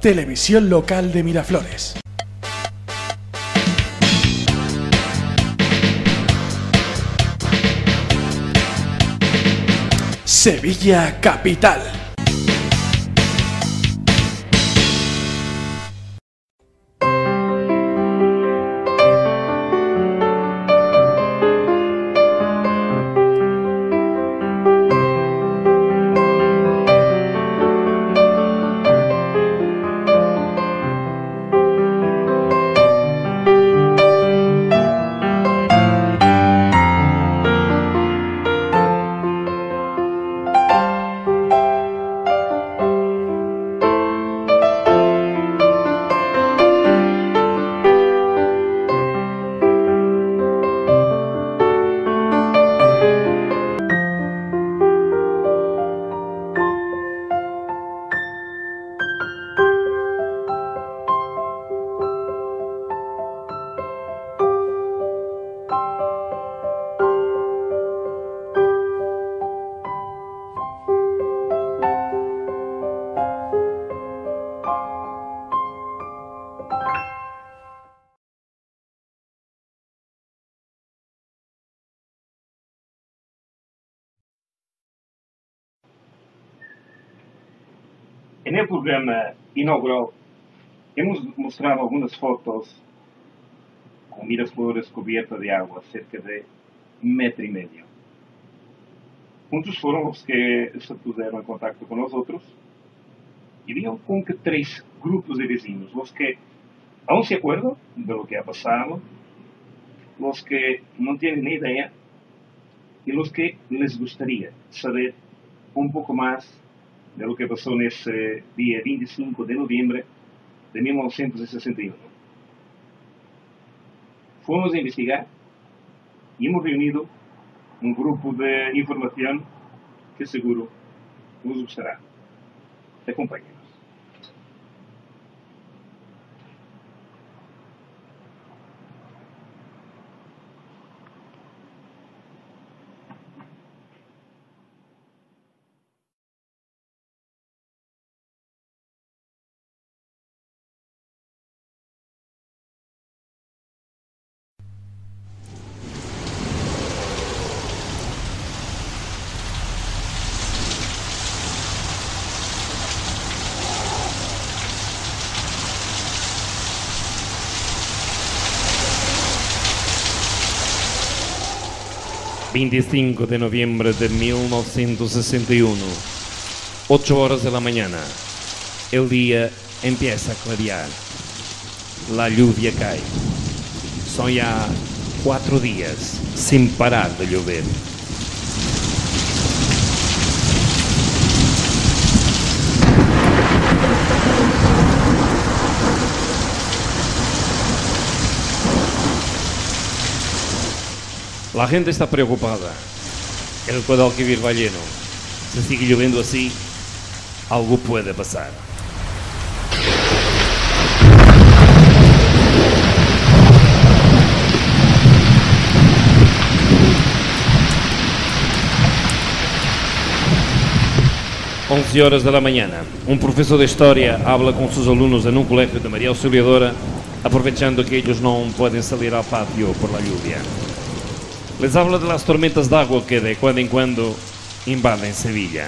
Televisión local de Miraflores. Sevilla Capital. En el programa inaugural hemos mostrado algunas fotos con Miraflores cubierta de agua, cerca de 1,5 metros. Muchos fueron los que se pusieron en contacto con nosotros y vieron como que 3 grupos de vecinos, los que aún se acuerdan de lo que ha pasado, los que no tienen ni idea y los que les gustaría saber un poco más de lo que pasó en ese día 25 de noviembre de 1961. Fuimos a investigar y hemos reunido un grupo de información que seguro nos gustará. Acompáñenos. ...25 de noviembre de 1961... 8 horas de la mañana... el día empieza a clarear... la lluvia cae... son ya 4 días sin parar de llover. La gente está preocupada. El Guadalquivir va lleno. Si sigue lloviendo así, algo puede pasar. Once horas de la mañana, un profesor de Historia habla con sus alumnos en un colegio de María Auxiliadora, aprovechando que ellos no pueden salir al patio por la lluvia. Les habla de las tormentas de agua que de cuando en cuando invaden Sevilla.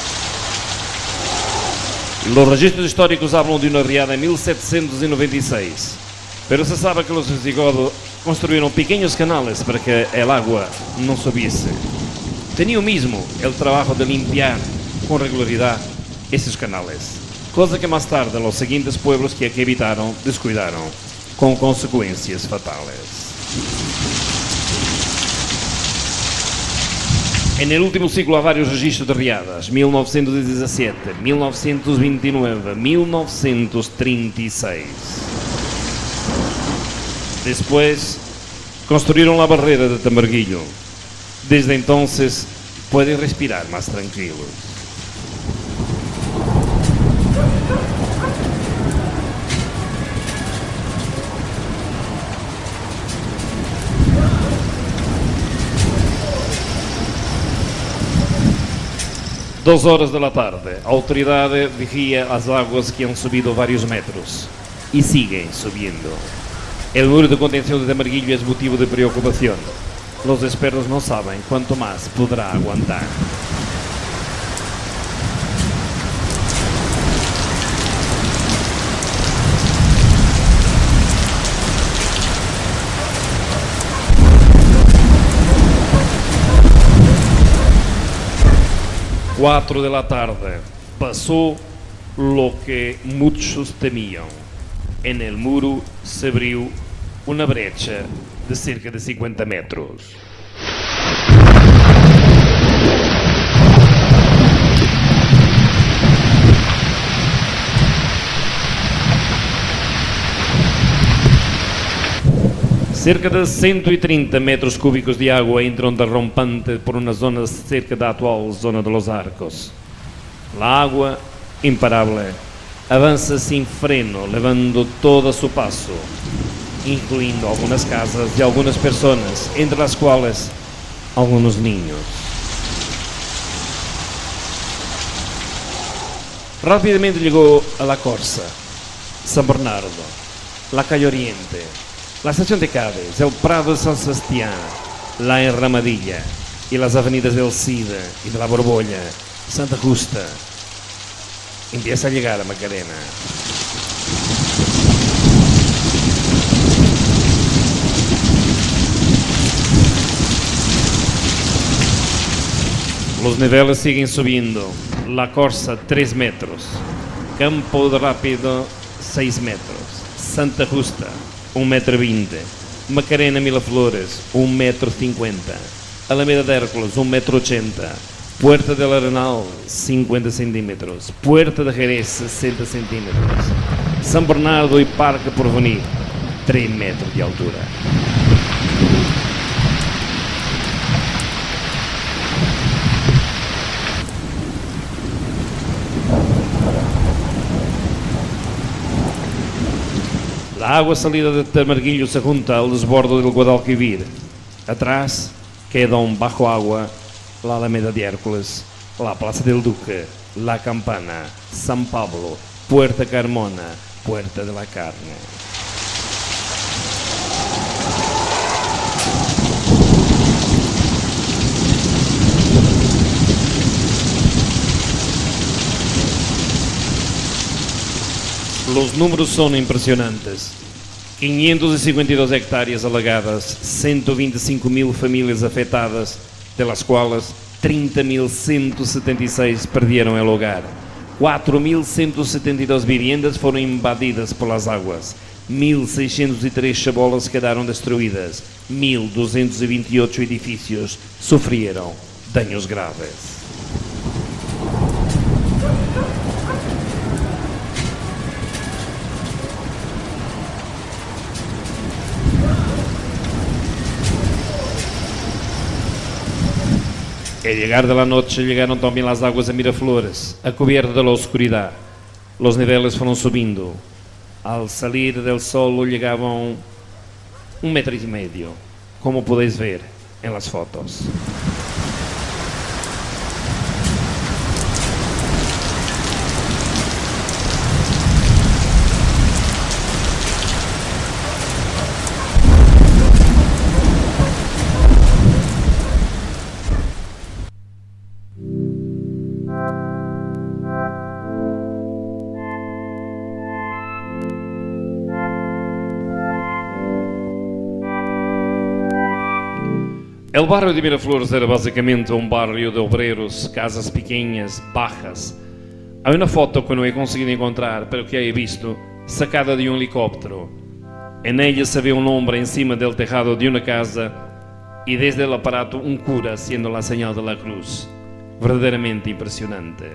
Los registros históricos hablan de una riada en 1796, pero se sabe que los visigodos construyeron pequeños canales para que el agua no subiese. Tenían mismo el trabajo de limpiar con regularidad esos canales, cosa que más tarde los siguientes pueblos que aquí habitaron descuidaron, con consecuencias fatales. En el último siglo há vários registros de riadas, 1917, 1929, 1936. Después construyeron la barrera de Tamarguillo. Desde entonces pueden respirar más tranquilos. 2 horas de la tarde, a autoridade vigía as águas que han subido varios metros y siguen subiendo. El muro de contención de Tamarguillo es motivo de preocupación. Los expertos no saben cuánto más podrá aguantar. Cuatro de la tarde, pasó lo que muchos temían. En el muro se abrió una brecha de cerca de 50 metros. Cerca de 130 metros cúbicos de agua entran de rompante por una zona cerca da actual zona de los Arcos. La agua, imparable, avanza sin freno, levando todo a su paso, incluyendo algunas casas y algunas personas, entre las cuales algunos niños. Rápidamente llegó a La Corsa, San Bernardo, la calle Oriente, la estación de Cádiz, el Prado de San Sebastián, la Enramadilla y las avenidas del Cida y de la Borbolla, Santa Justa. Empieza a llegar a Macarena. Los niveles siguen subiendo. La Corsa 3 metros, Campo de Rápido 6 metros, Santa Justa 1,20 m, Macarena Miraflores 1,50 m, Alameda de Hércules 1,80 m, Puerta del Arenal 50 centímetros, Puerta de Jerez 60 centímetros, San Bernardo y Parque Porvenir 3 metros de altura. La agua salida de Tamarguillo se junta al desbordo del Guadalquivir. Atrás quedan bajo agua la Alameda de Hércules, la Plaza del Duque, la Campana, San Pablo, Puerta Carmona, Puerta de la Carne. Los números son impresionantes. 552 hectáreas alagadas, 125.000 famílias afetadas, de las cuales 30.176 perdieron el hogar. 4.172 viviendas fueron invadidas por las aguas. 1.603 chabolas quedaron destruidas. 1.228 edificios sufrieron daños graves. Al llegar de la noche llegaron también las aguas de Miraflores, a cubierta de la oscuridad. Los niveles fueron subiendo. Al salir del sol llegaban 1,5 m, como podéis ver en las fotos. El barrio de Miraflores era básicamente un barrio de obreros, casas pequeñas, bajas. Hay una foto que no he conseguido encontrar, pero que he visto, sacada de un helicóptero. En ella se ve un hombre encima del tejado de una casa y desde el aparato un cura haciendo la señal de la cruz. Verdaderamente impresionante.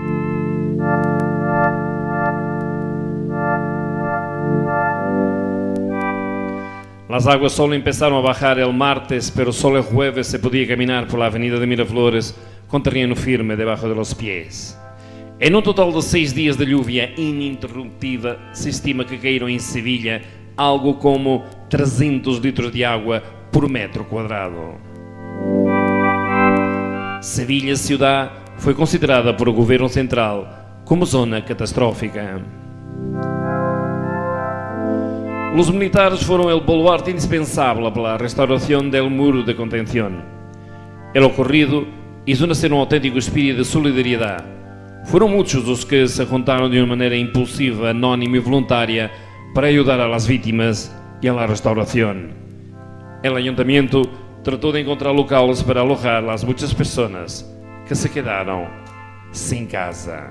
Las aguas solo empezaron a bajar el martes, pero solo el jueves se podía caminar por la avenida de Miraflores con terreno firme debajo de los pies. En un total de 6 días de lluvia ininterrumpida, se estima que cayeron en Sevilla algo como 300 litros de agua por metro cuadrado. Sevilla ciudad foi considerada por o governo central como zona catastrófica. Los militares fueron el baluarte indispensable para la restauración del muro de contención. El ocurrido hizo nacer un auténtico espíritu de solidariedad. Fueron muchos los que se juntaron de una manera impulsiva, anónima y voluntaria para ayudar a las víctimas y a la restauración. El ayuntamiento trató de encontrar locales para alojar a las muchas personas que se quedaron sin casa.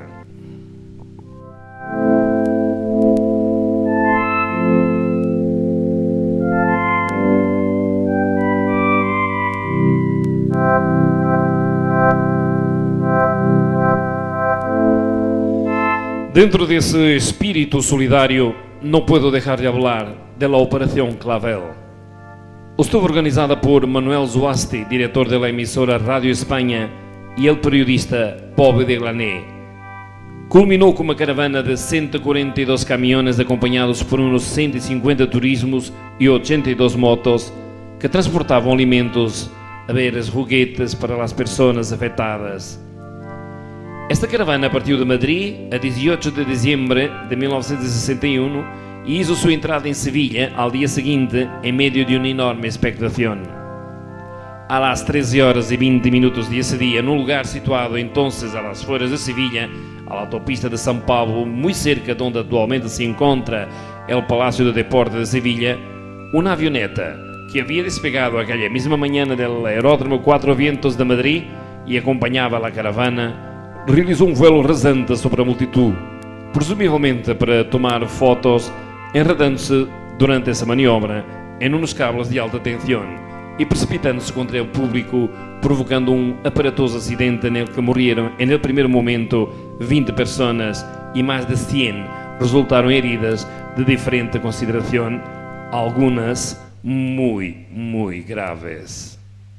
Dentro de ese espíritu solidario, no puedo dejar de hablar de la Operación Clavel. Estuvo organizada por Manuel Zuasti, director de la emisora Radio España, y el periodista Bob de Glané. Culminó con una caravana de 142 camiones acompañados por unos 150 turismos y 82 motos que transportaban alimentos, haberes, juguetes para las personas afectadas. Esta caravana partiu de Madrid a 18 de diciembre de 1961 y hizo su entrada en Sevilla al día siguiente en medio de una enorme expectación. A las 13 horas y 20 minutos de ese día, en un lugar situado entonces a las afueras de Sevilla, a la autopista de San Pablo, muy cerca donde actualmente se encuentra el Palacio de Deportes de Sevilla, una avioneta que había despegado aquella misma mañana del aeródromo Cuatro Vientos de Madrid y acompañaba a la caravana, realizó un vuelo rasante sobre a multitud, presumivelmente para tomar fotos, enredando-se durante essa maniobra em uns cables de alta tensão e precipitando-se contra o público, provocando um aparatoso acidente en el que morreram, en el primeiro momento, 20 pessoas e mais de 100 resultaram heridas de diferente consideração, algumas muito graves.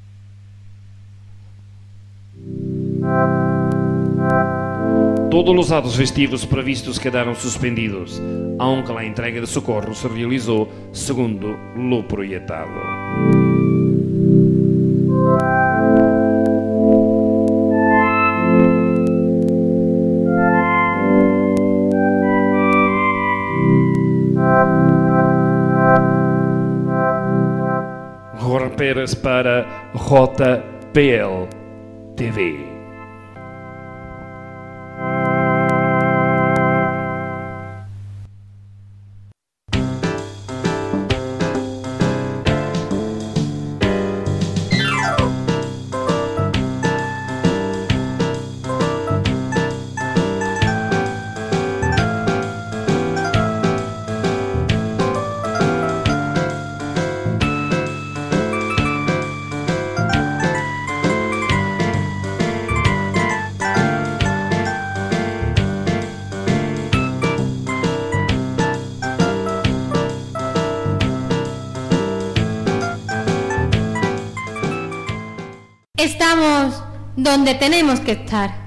Todos os atos festivos previstos quedaram suspendidos, aunque a entrega de socorro se realizou segundo lo proyectado. Jorge Pérez para JPL TV. Estamos donde tenemos que estar.